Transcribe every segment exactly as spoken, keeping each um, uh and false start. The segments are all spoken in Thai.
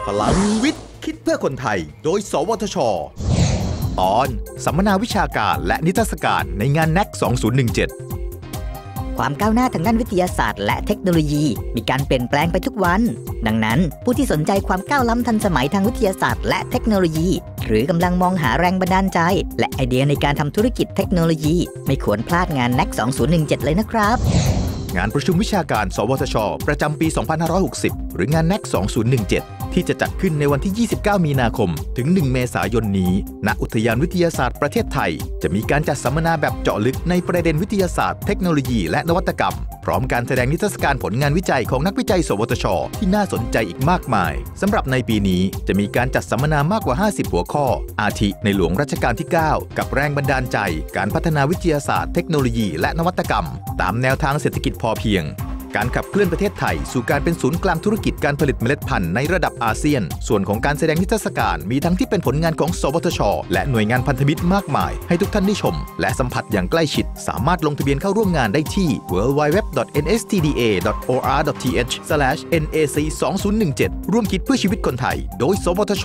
พลังวิทย์คิดเพื่อคนไทยโดยสวทช.ตอนสัมมนาวิชาการและนิทรรศการในงาน เน็ก สองพันสิบเจ็ดความก้าวหน้าทางด้านวิทยาศาสตร์และเทคโนโลยีมีการเปลี่ยนแปลงไปทุกวันดังนั้นผู้ที่สนใจความก้าวล้ำทันสมัยทางวิทยาศาสตร์และเทคโนโลยีหรือกำลังมองหาแรงบันดาลใจและไอเดียในการทำธุรกิจเทคโนโลยีไม่ควรพลาดงาน เน็ก สองพันสิบเจ็ด เลยนะครับงานประชุมวิชาการสวทช.ประจำปี สองพันห้าร้อยหกสิบ หรืองาน เน็ก สองพันสิบเจ็ด ที่จะจัดขึ้นในวันที่ ยี่สิบเก้า มีนาคม ถึง หนึ่ง เมษายนนี้ ณ อุทยานวิทยาศาสตร์ประเทศไทย จะมีการจัดสัมมนาแบบเจาะลึกในประเด็นวิทยาศาสตร์เทคโนโลยีและนวัตกรรมพร้อมการแสดงนิทรรศการผลงานวิจัยของนักวิจัยสวทช.ที่น่าสนใจอีกมากมายสำหรับในปีนี้จะมีการจัดสัมมนามากกว่า ห้าสิบ หัวข้ออาทิในหลวงรัชกาลที่ เก้า กับแรงบันดาลใจการพัฒนาวิทยาศาสตร์เทคโนโลยีและนวัตกรรมตามแนวทางเศรษฐกิจพอเพียงการขับเคลื่อนประเทศไทยสู่การเป็นศูนย์กลางธุรกิจการผลิตเมล็ดพันธุ์ในระดับอาเซียนส่วนของการแสดงนิทรรศการมีทั้งที่เป็นผลงานของสวทช.และหน่วยงานพันธมิตรมากมายให้ทุกท่านได้ชมและสัมผัสอย่างใกล้ชิดสามารถลงทะเบียนเข้าร่วมงานได้ที่ ดับเบิลยู ดับเบิลยู ดับเบิลยู ดอท เอ็น เอส ที ดี เอ ดอท โอ อาร์ ดอท ที เอช สแลช เอ็น เอ ซี สองพันสิบเจ็ด ร่วมคิดเพื่อชีวิตคนไทยโดยสวทช.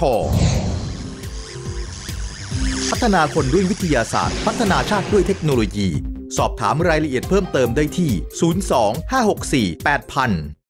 พัฒนาคนด้วยวิทยาศาสตร์พัฒนาชาติด้วยเทคโนโลยีสอบถามรายละเอียดเพิ่มเติมได้ที่ ศูนย์ สอง ห้า หก สี่ แปด ศูนย์ ศูนย์